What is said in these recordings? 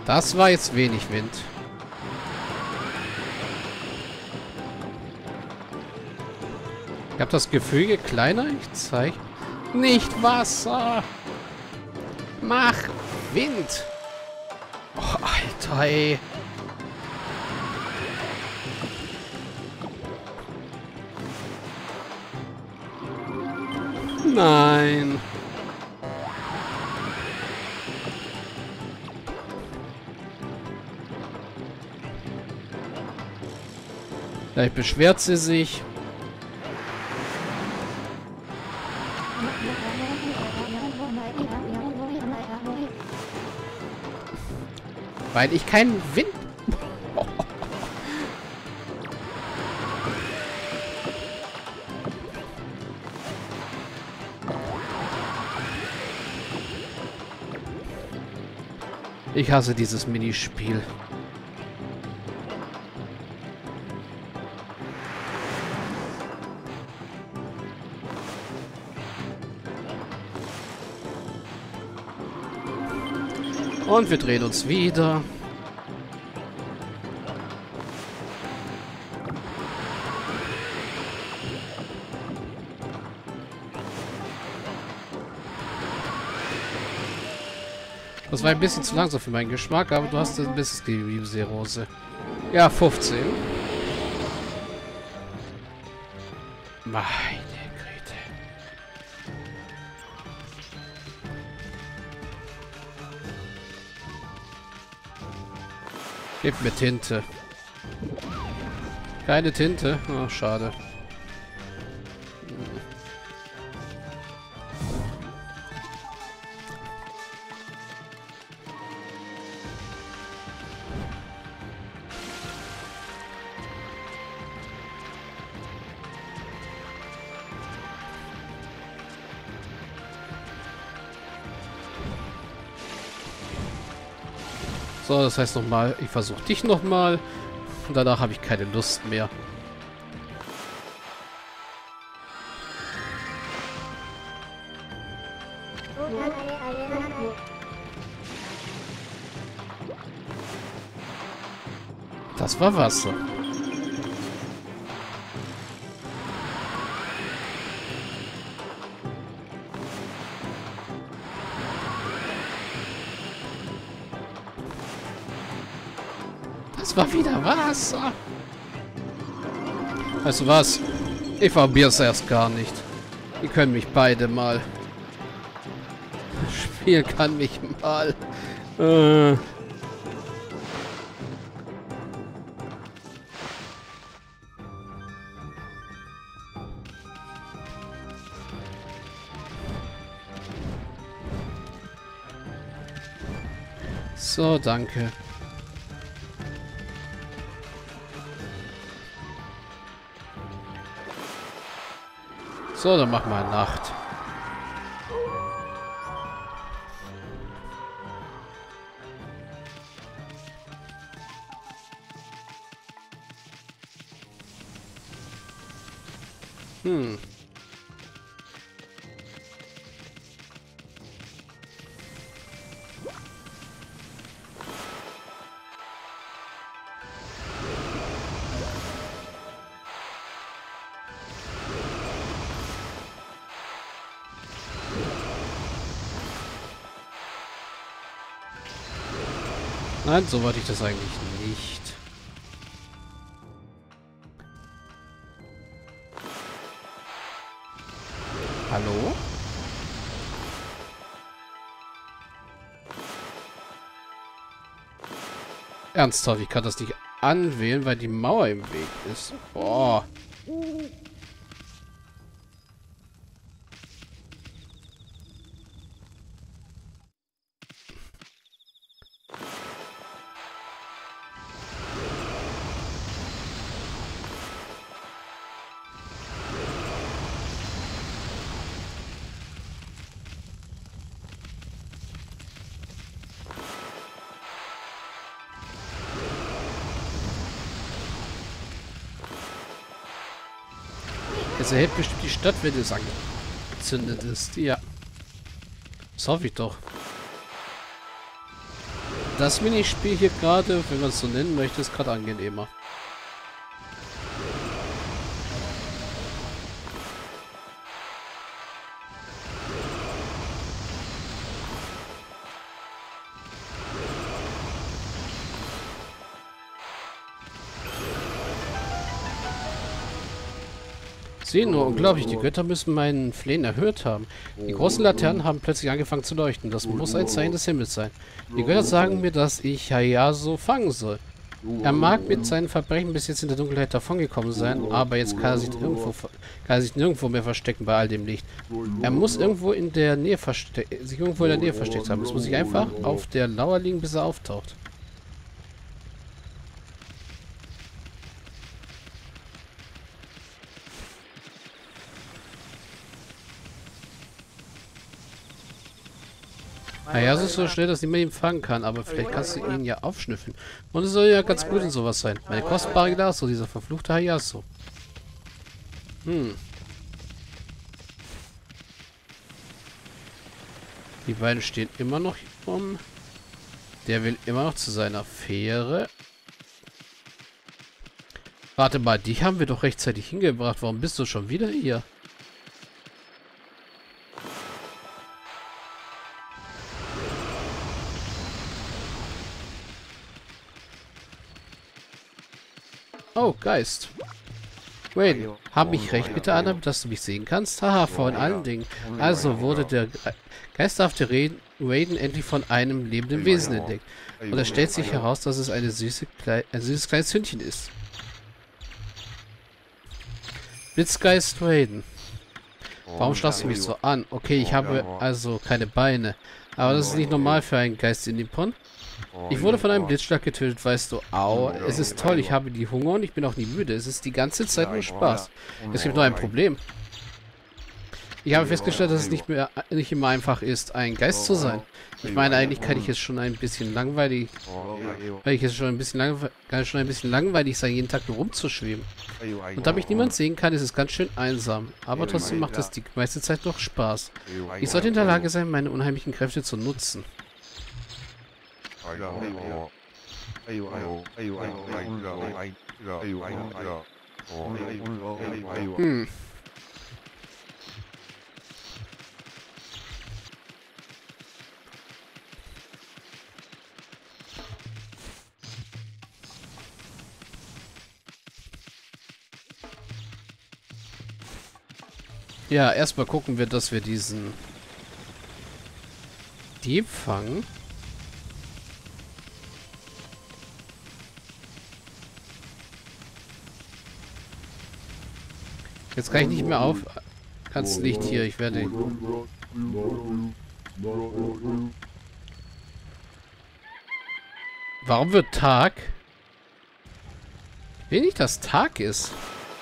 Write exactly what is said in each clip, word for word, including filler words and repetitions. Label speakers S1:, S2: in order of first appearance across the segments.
S1: Das war jetzt wenig Wind. Ich habe das Gefühl, je kleiner ich zeige... Nicht Wasser! Mach Wind! Oh, Alter, ey. Nein. Vielleicht beschwert sie sich. Weil ich keinen Wind... Ich hasse dieses Minispiel. Und wir drehen uns wieder. Das war ein bisschen zu langsam für meinen Geschmack, aber du hast ein bisschen gegeben, Seerose. Ja, fünfzehn. Meine Güte. Gib mir Tinte. Keine Tinte. Oh, schade. So, das heißt nochmal, ich versuche dich nochmal. Und danach habe ich keine Lust mehr. Das war Wasser. Das war wieder Wasser. Weißt du was? Ich probiere es erst gar nicht. Die können mich beide mal. Das Spiel kann mich mal. Äh. So, danke. So, dann machen wir Nacht. Hm. Nein, so wollte ich das eigentlich nicht. Hallo? Ernsthaft, ich kann das nicht anwählen, weil die Mauer im Weg ist. Boah. Es erhält bestimmt die Stadt, wenn es angezündet ist. Ja. Das hoffe ich doch. das Minispiel hier gerade, wenn man es so nennen möchte, ist gerade angenehmer. Sehen nur, unglaublich, die Götter müssen meinen Flehen erhöht haben. Die großen Laternen haben plötzlich angefangen zu leuchten. Das muss ein Zeichen des Himmels sein. Die Götter sagen mir, dass ich Hayaso fangen soll. Er mag mit seinen Verbrechen bis jetzt in der Dunkelheit davongekommen sein, aber jetzt kann er sich irgendwo, kann er sich nirgendwo mehr verstecken bei all dem Licht. Er muss irgendwo in der Nähe verste sich irgendwo in der Nähe versteckt haben. Es muss sich einfach auf der Lauer liegen, bis er auftaucht. Naja, so ist so schnell, dass niemand ihn fangen kann, aber vielleicht kannst du ihn ja aufschnüffeln. Und es soll ja ganz gut in sowas sein. Meine kostbare Glas, so dieser verfluchte Hayaso. Hm. Die beiden stehen immer noch hier rum. Der will immer noch zu seiner Fähre. Warte mal, die haben wir doch rechtzeitig hingebracht. Warum bist du schon wieder hier? Oh, Geist. Wayne, hab ich recht bitte, Anna, dass du mich sehen kannst? Haha, vor allen Dingen. Also wurde der geisterhafte Raiden endlich von einem lebenden Wesen entdeckt. Und es stellt sich heraus, dass es eine süße, ein süßes kleines Hündchen ist. Blitzgeist Raiden. Warum schlagst du mich so an? Okay, ich habe also keine Beine. Aber das ist nicht normal für einen Geist in Nippon. Ich wurde von einem Blitzschlag getötet, weißt du. Au, es ist toll, ich habe die Hunger und ich bin auch nie müde. Es ist die ganze Zeit nur Spaß. Es gibt nur ein Problem. Ich habe festgestellt, dass es nicht mehr nicht immer einfach ist, ein Geist zu sein. Ich meine, eigentlich kann ich es schon ein bisschen langweilig, weil ich es schon ein bisschen langweilig, kann es schon ein bisschen langweilig sein, jeden Tag nur rumzuschweben. Und da mich niemand sehen kann, ist es ganz schön einsam. Aber trotzdem macht es die meiste Zeit noch Spaß. Ich sollte in der Lage sein, meine unheimlichen Kräfte zu nutzen. Hm. Ja, erstmal gucken wir, dass wir diesen Dieb fangen. Jetzt kann ich nicht mehr auf. Kannst nicht hier, ich werde. Warum wird Tag? Wenig das Tag ist.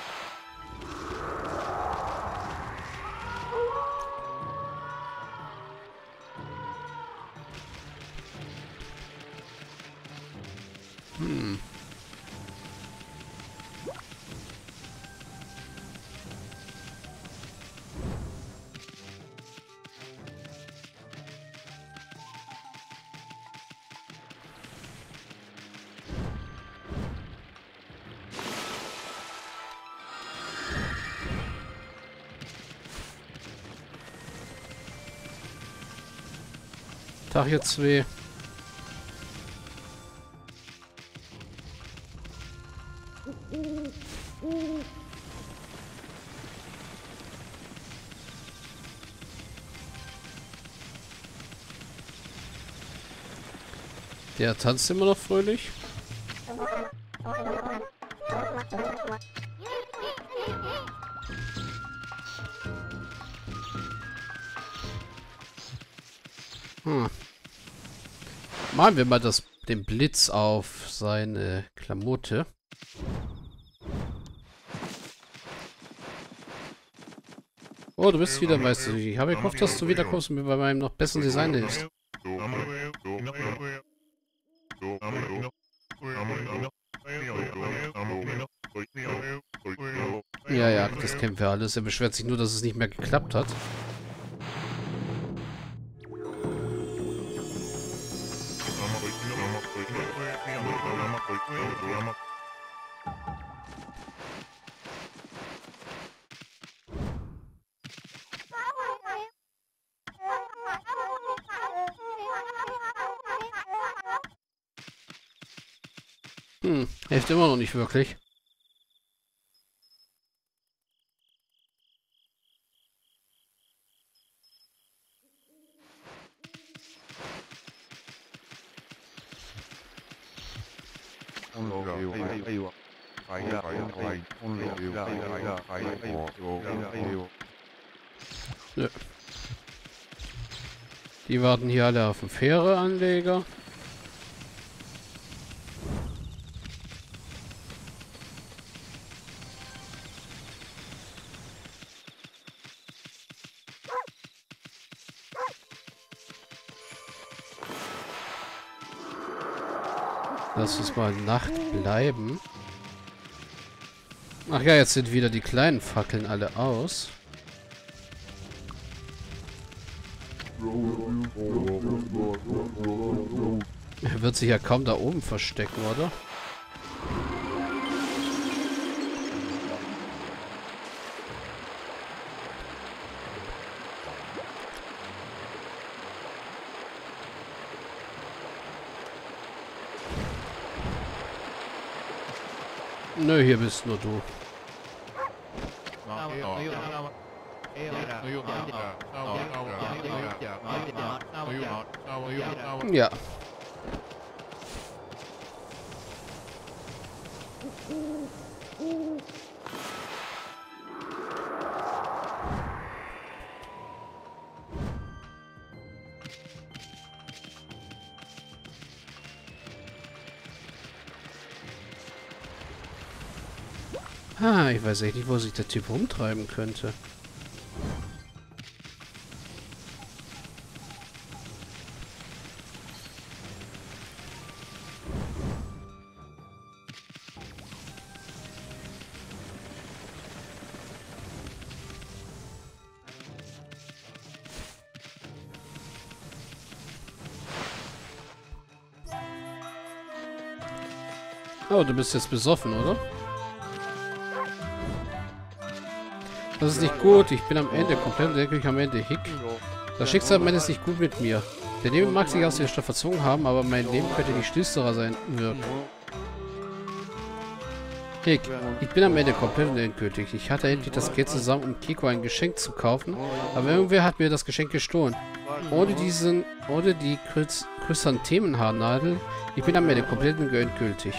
S1: Hm. Tag jetzt zwei. Der tanzt immer noch fröhlich. Hm. Machen wir mal das, den Blitz auf seine Klamotte. Oh, du bist wieder, weißt du. Ich habe gehofft, dass du wiederkommst und mir bei meinem noch besseren Design hilfst. Ja, ja, das kennen wir alles. Er beschwert sich nur, dass es nicht mehr geklappt hat. Hm, hilft immer noch nicht wirklich. Nö. Die warten hier alle auf den Fähre-Anleger. Lass uns mal Nacht bleiben. Ach ja, jetzt sind wieder die kleinen Fackeln alle aus. Er wird sich ja kaum da oben verstecken, oder? Nö, hier bist nur du. Ja. Ah, ich weiß echt nicht, wo sich der Typ rumtreiben könnte. Oh, du bist jetzt besoffen, oder? Das ist nicht gut. Ich bin am Ende komplett wirklich am Ende hick. Das Schicksal meint es nicht gut mit mir. Der Leben mag sich aus der Stadt verzogen haben, aber mein Leben könnte nicht düsterer sein wirken. Hick, ich bin am Ende komplett und endgültig. Ich hatte endlich das Geld zusammen, um Kiko ein Geschenk zu kaufen, aber irgendwer hat mir das Geschenk gestohlen. Ohne diesen, ohne die Chrysanthemenhaarnadel, ich bin am Ende komplett und endgültig.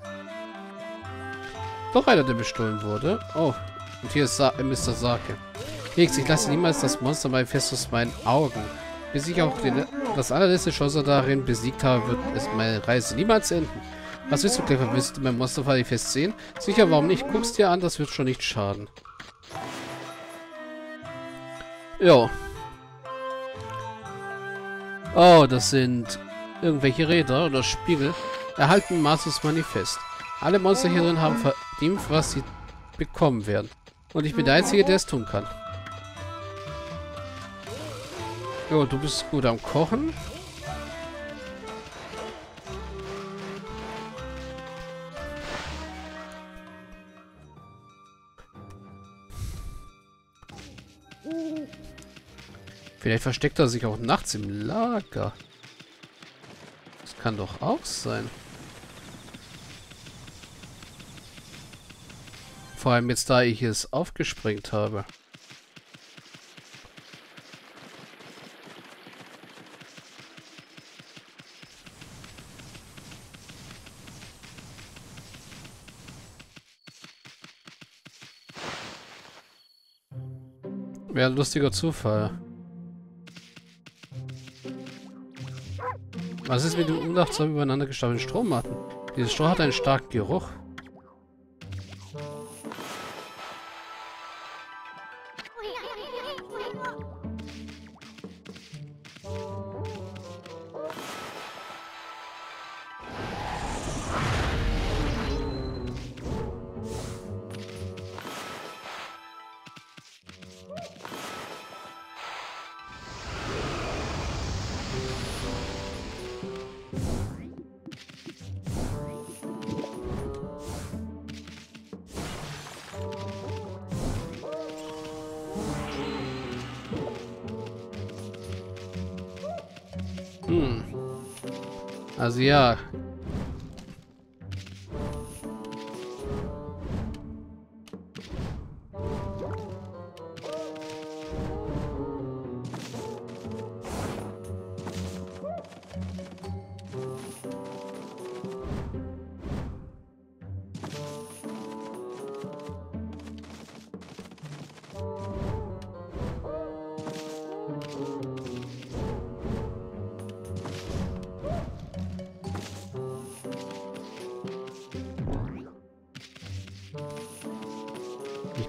S1: Doch einer, der bestohlen wurde. Oh. Und hier ist Sa äh, Mister Sake. Hicks, ich lasse niemals das Monster mal fest aus meinen Augen. Bis ich auch den, das allerletzte Schlosser darin besiegt habe, wird es meine Reise niemals enden. Was willst du, Clever? Willst du mein Monsterfall fest sehen? Sicher, warum nicht? Guck's dir an, das wird schon nicht schaden. Jo. Oh, das sind irgendwelche Räder oder Spiegel. Erhalten Masus Manifest. Alle Monster hier drin haben verdient, was sie bekommen werden. Und ich bin der Einzige, der es tun kann. Jo, du bist gut am Kochen. Vielleicht versteckt er sich auch nachts im Lager. Das kann doch auch sein. Vor allem jetzt, da ich es aufgesprengt habe. Wäre ein lustiger Zufall. Was ist mit dem unachtsam übereinander gestapelten Strommatten? Dieses Stroh hat einen starken Geruch. Hm. Also ja.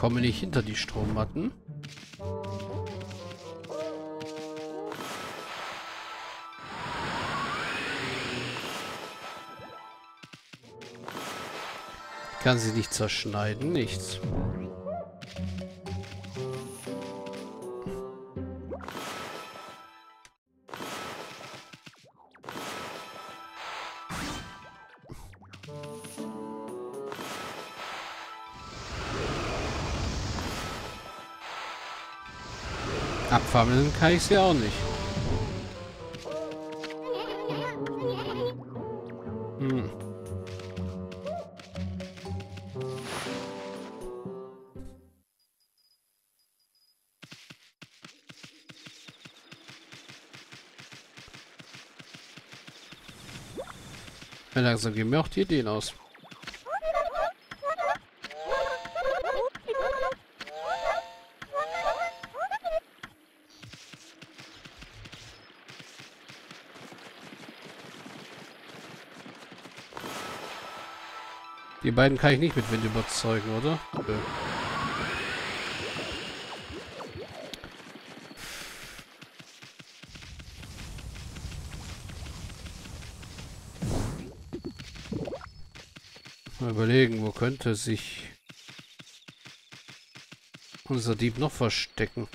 S1: komme nicht hinter die Strommatten. Ich kann sie nicht zerschneiden, nichts. Abfammeln kann ich sie auch nicht. Hm. Ja, langsam gehen mir auch die Ideen aus. Die beiden kann ich nicht mit Wind überzeugen, oder? Nö. Mal überlegen, wo könnte sich unser Dieb noch verstecken?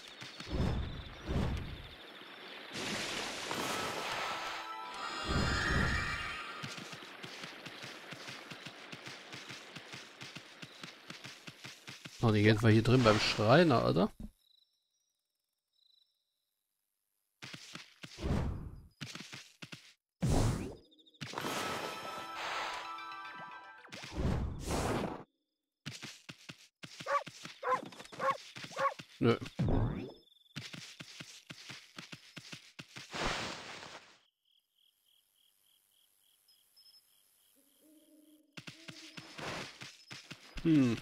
S1: Noch nicht etwa hier drin beim Schreiner, oder? Nö. Hm.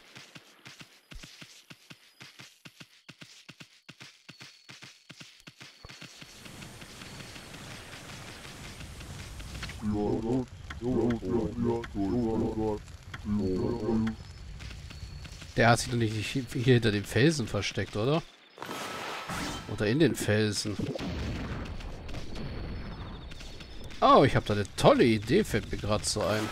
S1: Der hat sich doch nicht hier hinter dem Felsen versteckt, oder? Oder in den Felsen. Oh, ich habe da eine tolle Idee, fällt mir gerade so ein.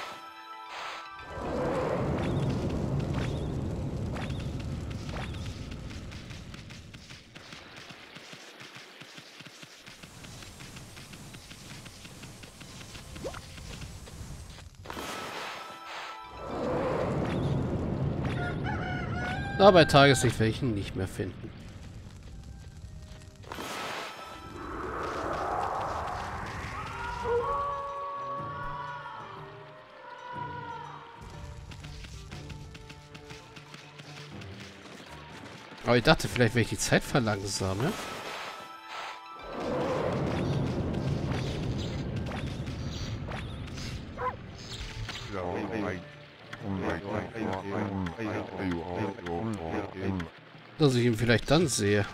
S1: Aber bei Tageslicht werde ich ihn nicht mehr finden. Aber ich dachte vielleicht, wenn ich die Zeit verlangsame. Dass ich ihn vielleicht dann sehe.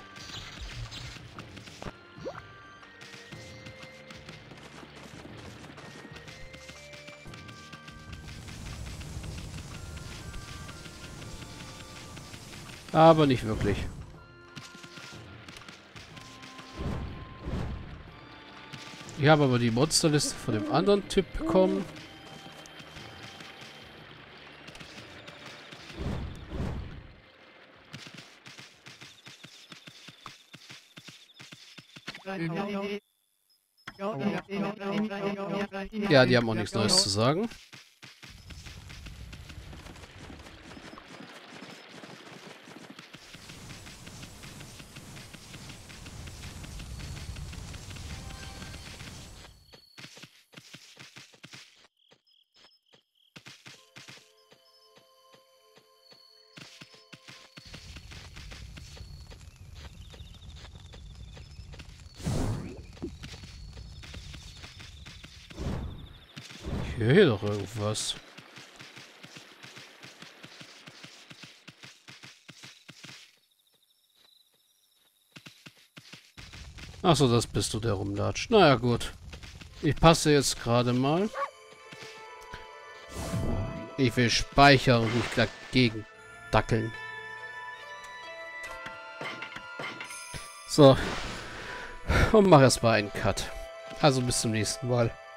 S1: Aber nicht wirklich. Ich habe aber die Monsterliste von dem anderen Typ bekommen. Ja, die haben auch nichts Neues zu sagen. Ich höre hier doch irgendwas. Achso, das bist du, der rumlatscht. Naja, gut. Ich passe jetzt gerade mal. Ich will speichern und nicht dagegen dackeln. So. Und mach erstmal einen Cut. Also bis zum nächsten Mal.